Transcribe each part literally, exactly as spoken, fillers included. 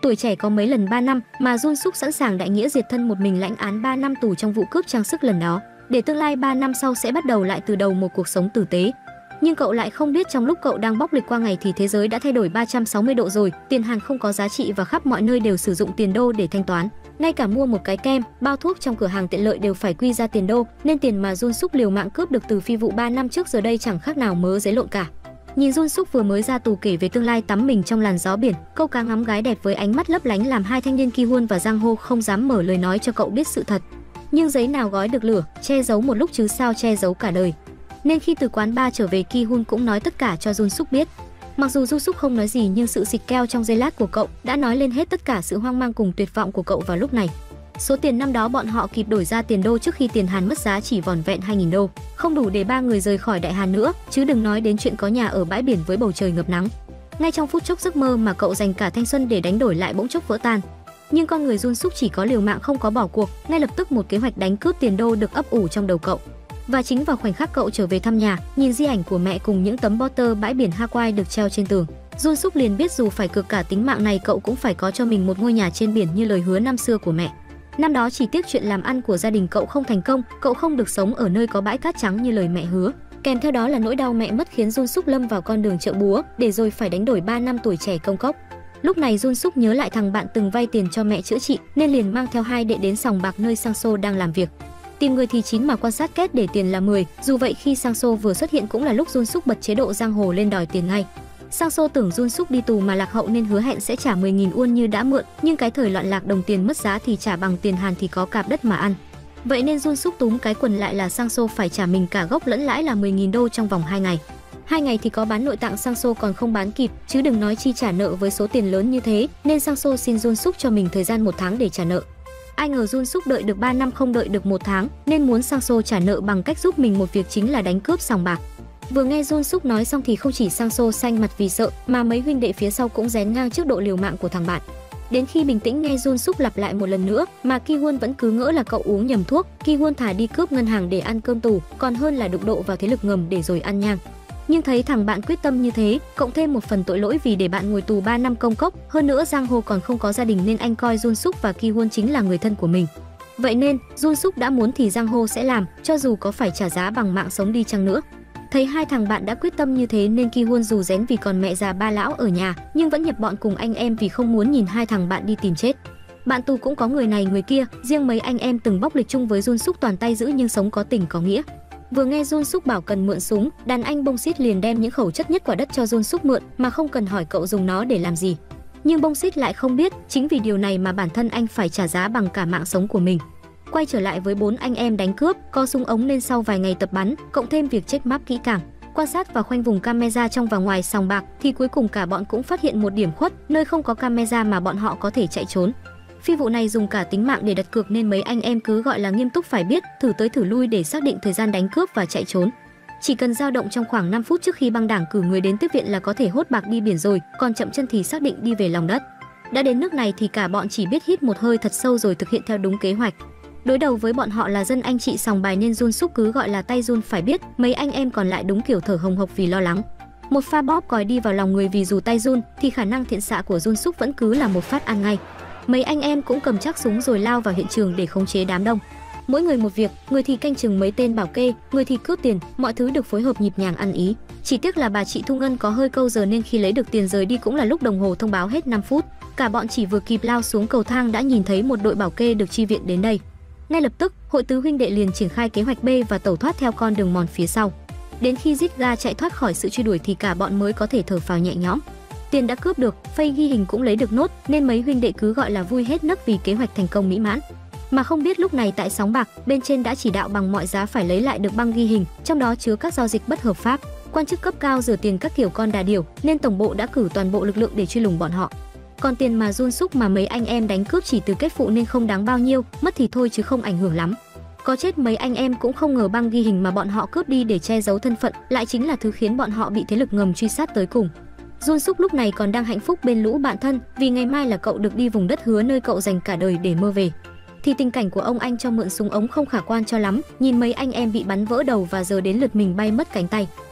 Tuổi trẻ có mấy lần ba năm mà Jun Suk sẵn sàng đại nghĩa diệt thân một mình lãnh án ba năm tù trong vụ cướp trang sức lần đó, để tương lai ba năm sau sẽ bắt đầu lại từ đầu một cuộc sống tử tế. Nhưng cậu lại không biết trong lúc cậu đang bóc lịch qua ngày thì thế giới đã thay đổi ba trăm sáu mươi độ rồi, tiền Hàn không có giá trị và khắp mọi nơi đều sử dụng tiền đô để thanh toán. Ngay cả mua một cái kem, bao thuốc trong cửa hàng tiện lợi đều phải quy ra tiền đô, nên tiền mà Jun Suk liều mạng cướp được từ phi vụ ba năm trước giờ đây chẳng khác nào mớ giấy lộn cả. Nhìn Jun Suk vừa mới ra tù kể về tương lai tắm mình trong làn gió biển, câu cá ngắm gái đẹp với ánh mắt lấp lánh làm hai thanh niên Ki Hoon và Giang Ho không dám mở lời nói cho cậu biết sự thật. Nhưng giấy nào gói được lửa, che giấu một lúc chứ sao che giấu cả đời. Nên khi từ quán bar trở về, Ki Hoon cũng nói tất cả cho Jun Suk biết. Mặc dù Jun Suk không nói gì nhưng sự xịt keo trong giây lát của cậu đã nói lên hết tất cả sự hoang mang cùng tuyệt vọng của cậu vào lúc này. Số tiền năm đó bọn họ kịp đổi ra tiền đô trước khi tiền Hàn mất giá chỉ vỏn vẹn hai nghìn đô, không đủ để ba người rời khỏi Đại Hàn nữa, chứ đừng nói đến chuyện có nhà ở bãi biển với bầu trời ngập nắng. Ngay trong phút chốc giấc mơ mà cậu dành cả thanh xuân để đánh đổi lại bỗng chốc vỡ tan. Nhưng con người Jun Suk chỉ có liều mạng không có bỏ cuộc, ngay lập tức một kế hoạch đánh cướp tiền đô được ấp ủ trong đầu cậu. Và chính vào khoảnh khắc cậu trở về thăm nhà, nhìn di ảnh của mẹ cùng những tấm poster bãi biển Hawaii được treo trên tường, Jun Suk liền biết dù phải cược cả tính mạng này cậu cũng phải có cho mình một ngôi nhà trên biển như lời hứa năm xưa của mẹ. Năm đó chỉ tiếc chuyện làm ăn của gia đình cậu không thành công, cậu không được sống ở nơi có bãi cát trắng như lời mẹ hứa. Kèm theo đó là nỗi đau mẹ mất khiến Jun Suk lâm vào con đường chợ búa, để rồi phải đánh đổi ba năm tuổi trẻ công cốc. Lúc này Jun Suk nhớ lại thằng bạn từng vay tiền cho mẹ chữa trị, nên liền mang theo hai đệ đến sòng bạc nơi Sang So đang làm việc. Tìm người thì chín mà quan sát kết để tiền là mười. Dù vậy khi Sang So vừa xuất hiện cũng là lúc Jun Suk bật chế độ giang hồ lên đòi tiền ngay. Sang So tưởng Jun Suk đi tù mà lạc hậu nên hứa hẹn sẽ trả mười nghìn won như đã mượn, nhưng cái thời loạn lạc đồng tiền mất giá thì trả bằng tiền Hàn thì có cạp đất mà ăn. Vậy nên Jun Suk túm cái quần lại là Sang So phải trả mình cả gốc lẫn lãi là mười nghìn đô trong vòng hai ngày. Hai ngày thì có bán nội tạng Sang So còn không bán kịp, chứ đừng nói chi trả nợ với số tiền lớn như thế, nên Sang So xin Jun Suk cho mình thời gian một tháng để trả nợ. Ai ngờ Jun Suk đợi được ba năm không đợi được một tháng, nên muốn Sang So trả nợ bằng cách giúp mình một việc chính là đánh cướp sòng bạc. Vừa nghe Jun Suk nói xong thì không chỉ Sang So xanh mặt vì sợ, mà mấy huynh đệ phía sau cũng rén ngang trước độ liều mạng của thằng bạn. Đến khi bình tĩnh nghe Jun Suk lặp lại một lần nữa, mà Ki Hoon vẫn cứ ngỡ là cậu uống nhầm thuốc. Ki Hoon thà đi cướp ngân hàng để ăn cơm tù, còn hơn là đụng độ vào thế lực ngầm để rồi ăn nhang. Nhưng thấy thằng bạn quyết tâm như thế, cộng thêm một phần tội lỗi vì để bạn ngồi tù ba năm công cốc, hơn nữa Giang Ho còn không có gia đình nên anh coi Jun Suk và Ki Hoon chính là người thân của mình. Vậy nên Jun Suk đã muốn thì Giang Ho sẽ làm, cho dù có phải trả giá bằng mạng sống đi chăng nữa. Thấy hai thằng bạn đã quyết tâm như thế nên Ki Hoon dù rén vì còn mẹ già ba lão ở nhà, nhưng vẫn nhập bọn cùng anh em vì không muốn nhìn hai thằng bạn đi tìm chết. Bạn tù cũng có người này người kia, riêng mấy anh em từng bóc lịch chung với Jun Suk toàn tay giữ nhưng sống có tình có nghĩa. Vừa nghe Jun Suk bảo cần mượn súng, đàn anh Bông Xít liền đem những khẩu chất nhất quả đất cho Jun Suk mượn mà không cần hỏi cậu dùng nó để làm gì. Nhưng Bông Xít lại không biết, chính vì điều này mà bản thân anh phải trả giá bằng cả mạng sống của mình. Quay trở lại với bốn anh em đánh cướp, có súng ống nên sau vài ngày tập bắn, cộng thêm việc check map kỹ càng, quan sát và khoanh vùng camera trong và ngoài sòng bạc, thì cuối cùng cả bọn cũng phát hiện một điểm khuất, nơi không có camera mà bọn họ có thể chạy trốn. Phi vụ này dùng cả tính mạng để đặt cược nên mấy anh em cứ gọi là nghiêm túc phải biết, thử tới thử lui để xác định thời gian đánh cướp và chạy trốn. Chỉ cần dao động trong khoảng năm phút trước khi băng đảng cử người đến tiếp viện là có thể hốt bạc đi biển rồi, còn chậm chân thì xác định đi về lòng đất. Đã đến nước này thì cả bọn chỉ biết hít một hơi thật sâu rồi thực hiện theo đúng kế hoạch. Đối đầu với bọn họ là dân anh chị sòng bài nên Jun Suk cứ gọi là tay Jun phải biết, mấy anh em còn lại đúng kiểu thở hồng hộc vì lo lắng. Một pha bóp còi đi vào lòng người vì dù tay Jun thì khả năng thiện xạ của Jun Suk vẫn cứ là một phát ăn ngay. Mấy anh em cũng cầm chắc súng rồi lao vào hiện trường để khống chế đám đông. Mỗi người một việc, người thì canh chừng mấy tên bảo kê, người thì cướp tiền, mọi thứ được phối hợp nhịp nhàng ăn ý. Chỉ tiếc là bà chị Thu Ngân có hơi câu giờ nên khi lấy được tiền rời đi cũng là lúc đồng hồ thông báo hết năm phút. Cả bọn chỉ vừa kịp lao xuống cầu thang đã nhìn thấy một đội bảo kê được chi viện đến đây. Ngay lập tức, hội tứ huynh đệ liền triển khai kế hoạch B và tẩu thoát theo con đường mòn phía sau. Đến khi Zika chạy thoát khỏi sự truy đuổi thì cả bọn mới có thể thở phào nhẹ nhõm. Tiền đã cướp được, phây ghi hình cũng lấy được nốt, nên mấy huynh đệ cứ gọi là vui hết nấc vì kế hoạch thành công mỹ mãn. Mà không biết lúc này tại sóng bạc, bên trên đã chỉ đạo bằng mọi giá phải lấy lại được băng ghi hình, trong đó chứa các giao dịch bất hợp pháp, quan chức cấp cao rửa tiền các kiểu con đà điểu, nên tổng bộ đã cử toàn bộ lực lượng để truy lùng bọn họ. Còn tiền mà Jun Suk mà mấy anh em đánh cướp chỉ từ kết phụ nên không đáng bao nhiêu, mất thì thôi chứ không ảnh hưởng lắm. Có chết mấy anh em cũng không ngờ băng ghi hình mà bọn họ cướp đi để che giấu thân phận lại chính là thứ khiến bọn họ bị thế lực ngầm truy sát tới cùng. Jun Suk lúc này còn đang hạnh phúc bên lũ bạn thân, vì ngày mai là cậu được đi vùng đất hứa nơi cậu dành cả đời để mơ về. Thì tình cảnh của ông anh cho mượn súng ống không khả quan cho lắm, nhìn mấy anh em bị bắn vỡ đầu và giờ đến lượt mình bay mất cánh tay,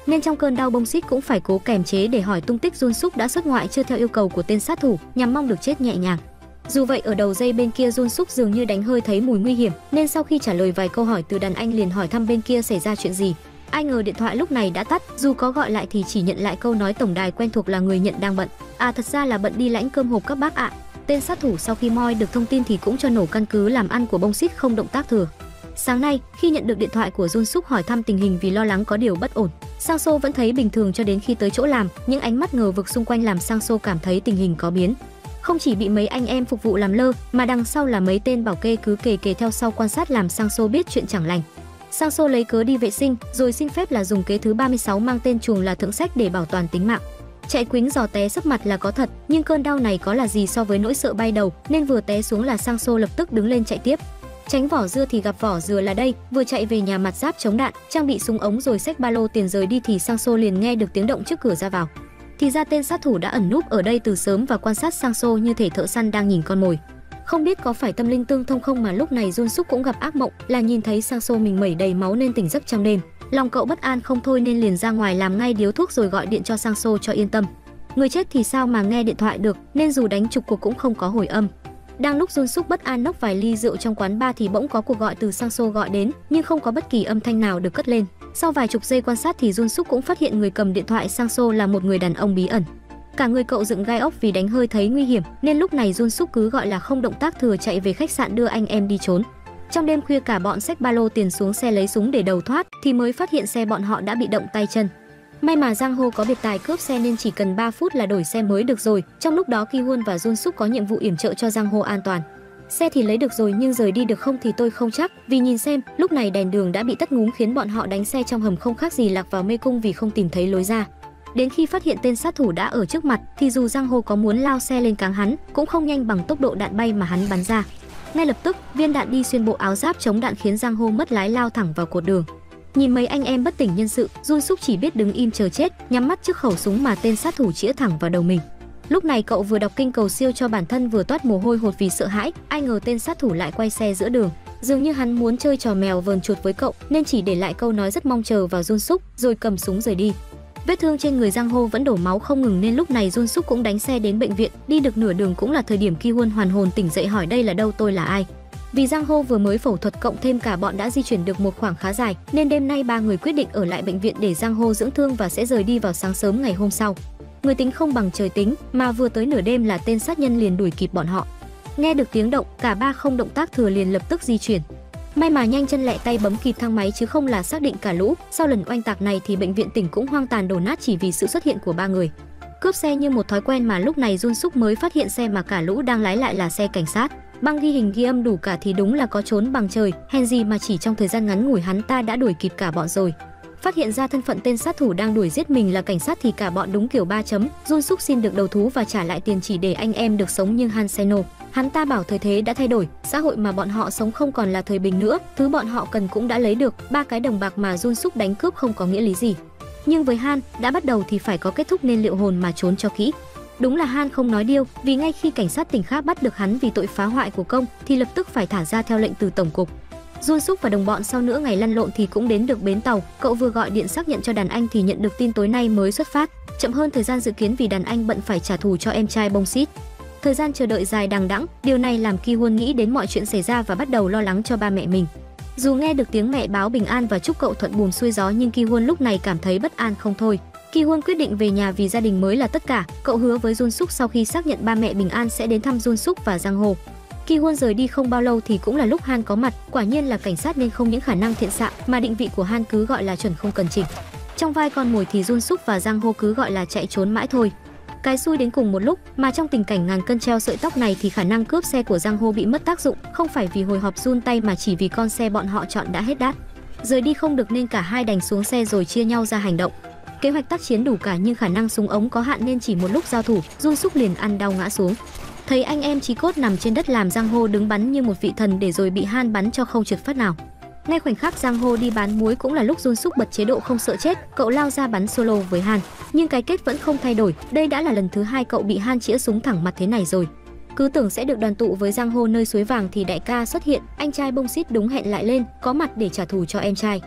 nên trong cơn đau bông xít cũng phải cố kềm chế để hỏi tung tích Jun Suk đã xuất ngoại chưa theo yêu cầu của tên sát thủ, nhằm mong được chết nhẹ nhàng. Dù vậy ở đầu dây bên kia Jun Suk dường như đánh hơi thấy mùi nguy hiểm, nên sau khi trả lời vài câu hỏi từ đàn anh liền hỏi thăm bên kia xảy ra chuyện gì. Ai ngờ điện thoại lúc này đã tắt, dù có gọi lại thì chỉ nhận lại câu nói tổng đài quen thuộc là người nhận đang bận. À thật ra là bận đi lãnh cơm hộp các bác ạ. Tên sát thủ sau khi moi được thông tin thì cũng cho nổ căn cứ làm ăn của bông xít không động tác thừa. Sáng nay, khi nhận được điện thoại của Jun Suk hỏi thăm tình hình vì lo lắng có điều bất ổn, Sang So vẫn thấy bình thường cho đến khi tới chỗ làm, những ánh mắt ngờ vực xung quanh làm Sang So cảm thấy tình hình có biến. Không chỉ bị mấy anh em phục vụ làm lơ, mà đằng sau là mấy tên bảo kê cứ kề kề theo sau quan sát làm Sang So biết chuyện chẳng lành. Sang So lấy cớ đi vệ sinh, rồi xin phép là dùng kế thứ ba mươi sáu mang tên chuồng là thượng sách để bảo toàn tính mạng. Chạy quýnh giò té sấp mặt là có thật, nhưng cơn đau này có là gì so với nỗi sợ bay đầu, nên vừa té xuống là Sang So lập tức đứng lên chạy tiếp. Tránh vỏ dưa thì gặp vỏ dừa là đây, vừa chạy về nhà mặt giáp chống đạn, trang bị súng ống rồi xách ba lô tiền rời đi thì Sang So liền nghe được tiếng động trước cửa ra vào. Thì ra tên sát thủ đã ẩn núp ở đây từ sớm và quan sát Sang So như thể thợ săn đang nhìn con mồi. Không biết có phải tâm linh tương thông không mà lúc này Jun Suk cũng gặp ác mộng, là nhìn thấy Sang So mình mẩy đầy máu nên tỉnh giấc trong đêm. Lòng cậu bất an không thôi nên liền ra ngoài làm ngay điếu thuốc rồi gọi điện cho Sang So cho yên tâm. Người chết thì sao mà nghe điện thoại được, nên dù đánh chục cuộc cũng không có hồi âm. Đang lúc Jun Suk bất an nốc vài ly rượu trong quán bar thì bỗng có cuộc gọi từ Sang So gọi đến, nhưng không có bất kỳ âm thanh nào được cất lên. Sau vài chục giây quan sát thì Jun Suk cũng phát hiện người cầm điện thoại Sang So là một người đàn ông bí ẩn. Cả người cậu dựng gai ốc vì đánh hơi thấy nguy hiểm, nên lúc này Jun Suk cứ gọi là không động tác thừa chạy về khách sạn đưa anh em đi trốn. Trong đêm khuya cả bọn xách ba lô tiền xuống xe lấy súng để đầu thoát thì mới phát hiện xe bọn họ đã bị động tay chân. May mà Giang Ho có biệt tài cướp xe nên chỉ cần ba phút là đổi xe mới được rồi. Trong lúc đó Ki Huân và Jun Suk có nhiệm vụ yểm trợ cho Giang Ho an toàn. Xe thì lấy được rồi nhưng rời đi được không thì tôi không chắc, vì nhìn xem lúc này đèn đường đã bị tắt ngúm khiến bọn họ đánh xe trong hầm không khác gì lạc vào mê cung vì không tìm thấy lối ra. Đến khi phát hiện tên sát thủ đã ở trước mặt thì dù Giang Ho có muốn lao xe lên cáng hắn cũng không nhanh bằng tốc độ đạn bay mà hắn bắn ra. Ngay lập tức viên đạn đi xuyên bộ áo giáp chống đạn khiến Giang Ho mất lái lao thẳng vào cột đường. Nhìn mấy anh em bất tỉnh nhân sự, Jun Suk chỉ biết đứng im chờ chết, nhắm mắt trước khẩu súng mà tên sát thủ chĩa thẳng vào đầu mình. Lúc này cậu vừa đọc kinh cầu siêu cho bản thân vừa toát mồ hôi hột vì sợ hãi, ai ngờ tên sát thủ lại quay xe giữa đường. Dường như hắn muốn chơi trò mèo vờn chuột với cậu nên chỉ để lại câu nói rất mong chờ vào Jun Suk rồi cầm súng rời đi. Vết thương trên người Giang Ho vẫn đổ máu không ngừng nên lúc này Jun Suk cũng đánh xe đến bệnh viện. Đi được nửa đường cũng là thời điểm Ki Huân hoàn hồn tỉnh dậy hỏi đây là đâu, tôi là ai. Vì Giang Ho vừa mới phẫu thuật cộng thêm cả bọn đã di chuyển được một khoảng khá dài nên đêm nay ba người quyết định ở lại bệnh viện để Giang Ho dưỡng thương và sẽ rời đi vào sáng sớm ngày hôm sau. Người tính không bằng trời tính, mà vừa tới nửa đêm là tên sát nhân liền đuổi kịp bọn họ. Nghe được tiếng động, cả ba không động tác thừa liền lập tức di chuyển. May mà nhanh chân lẹ tay bấm kịp thang máy chứ không là xác định cả lũ. Sau lần oanh tạc này thì bệnh viện tỉnh cũng hoang tàn đổ nát chỉ vì sự xuất hiện của ba người. Cướp xe như một thói quen mà lúc này Jun Suk mới phát hiện xe mà cả lũ đang lái lại là xe cảnh sát. Băng ghi hình ghi âm đủ cả thì đúng là có trốn bằng trời, hèn gì mà chỉ trong thời gian ngắn ngủi hắn ta đã đuổi kịp cả bọn rồi. Phát hiện ra thân phận tên sát thủ đang đuổi giết mình là cảnh sát thì cả bọn đúng kiểu ba chấm. Jun Suk xin được đầu thú và trả lại tiền chỉ để anh em được sống nhưng Han Seno. Hắn ta bảo thời thế đã thay đổi, xã hội mà bọn họ sống không còn là thời bình nữa, thứ bọn họ cần cũng đã lấy được, ba cái đồng bạc mà Jun Suk đánh cướp không có nghĩa lý gì. Nhưng với Han, đã bắt đầu thì phải có kết thúc nên liệu hồn mà trốn cho kỹ. Đúng là Han không nói điêu, vì ngay khi cảnh sát tỉnh khác bắt được hắn vì tội phá hoại của công thì lập tức phải thả ra theo lệnh từ tổng cục. Jun Suk và đồng bọn sau nửa ngày lăn lộn thì cũng đến được bến tàu. Cậu vừa gọi điện xác nhận cho đàn anh thì nhận được tin tối nay mới xuất phát, chậm hơn thời gian dự kiến vì đàn anh bận phải trả thù cho em trai Bông Xít. Thời gian chờ đợi dài đằng đẵng, điều này làm Ki Huân nghĩ đến mọi chuyện xảy ra và bắt đầu lo lắng cho ba mẹ mình. Dù nghe được tiếng mẹ báo bình an và chúc cậu thuận buồm xuôi gió nhưng Ki Huân lúc này cảm thấy bất an không thôi. Ki Huân quyết định về nhà vì gia đình mới là tất cả. Cậu hứa với Jun Suk sau khi xác nhận ba mẹ bình an sẽ đến thăm Jun Suk và Giang Ho. Ki Huân rời đi không bao lâu thì cũng là lúc Han có mặt. Quả nhiên là cảnh sát nên không những khả năng thiện xạ mà định vị của Han cứ gọi là chuẩn không cần chỉnh. Trong vai con mồi thì Jun Suk và Giang Ho cứ gọi là chạy trốn mãi thôi. Cái xui đến cùng một lúc, mà trong tình cảnh ngàn cân treo sợi tóc này thì khả năng cướp xe của Giang Ho bị mất tác dụng, không phải vì hồi hộp run tay mà chỉ vì con xe bọn họ chọn đã hết đát. Rời đi không được nên cả hai đành xuống xe rồi chia nhau ra hành động. Kế hoạch tác chiến đủ cả nhưng khả năng súng ống có hạn nên chỉ một lúc giao thủ, Jun Suk liền ăn đau ngã xuống. Thấy anh em chí cốt nằm trên đất làm Giang Ho đứng bắn như một vị thần để rồi bị Han bắn cho không trượt phát nào. Ngay khoảnh khắc Giang Ho đi bán muối cũng là lúc Jun Suk bật chế độ không sợ chết, cậu lao ra bắn solo với Han. Nhưng cái kết vẫn không thay đổi, đây đã là lần thứ hai cậu bị Han chĩa súng thẳng mặt thế này rồi. Cứ tưởng sẽ được đoàn tụ với Giang Ho nơi suối vàng thì đại ca xuất hiện, anh trai Bông Xít đúng hẹn lại lên, có mặt để trả thù cho em trai.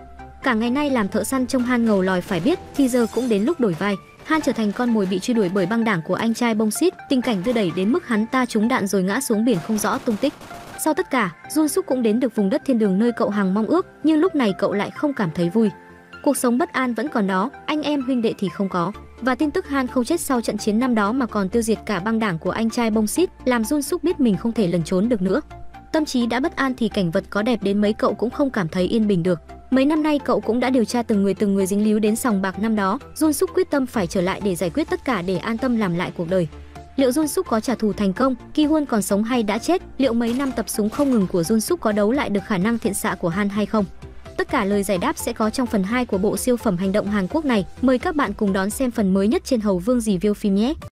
Cả ngày nay làm thợ săn trông Han ngầu lòi phải biết, thì giờ cũng đến lúc đổi vai. Han trở thành con mồi bị truy đuổi bởi băng đảng của anh trai Bông Xít, tình cảnh đưa đẩy đến mức hắn ta trúng đạn rồi ngã xuống biển không rõ tung tích. Sau tất cả, Jun Suk cũng đến được vùng đất thiên đường nơi cậu hằng mong ước, nhưng lúc này cậu lại không cảm thấy vui. Cuộc sống bất an vẫn còn đó, anh em huynh đệ thì không có. Và tin tức Han không chết sau trận chiến năm đó mà còn tiêu diệt cả băng đảng của anh trai Bông Xít, làm Jun Suk biết mình không thể lẩn trốn được nữa. Tâm trí đã bất an thì cảnh vật có đẹp đến mấy cậu cũng không cảm thấy yên bình được. Mấy năm nay cậu cũng đã điều tra từng người từng người dính líu đến sòng bạc năm đó. Jun Suk quyết tâm phải trở lại để giải quyết tất cả để an tâm làm lại cuộc đời. Liệu Jun Suk có trả thù thành công, Ki Huân còn sống hay đã chết? Liệu mấy năm tập súng không ngừng của Jun Suk có đấu lại được khả năng thiện xạ của Han hay không? Tất cả lời giải đáp sẽ có trong phần hai của bộ siêu phẩm hành động Hàn Quốc này. Mời các bạn cùng đón xem phần mới nhất trên Hầu Vương Review phim nhé.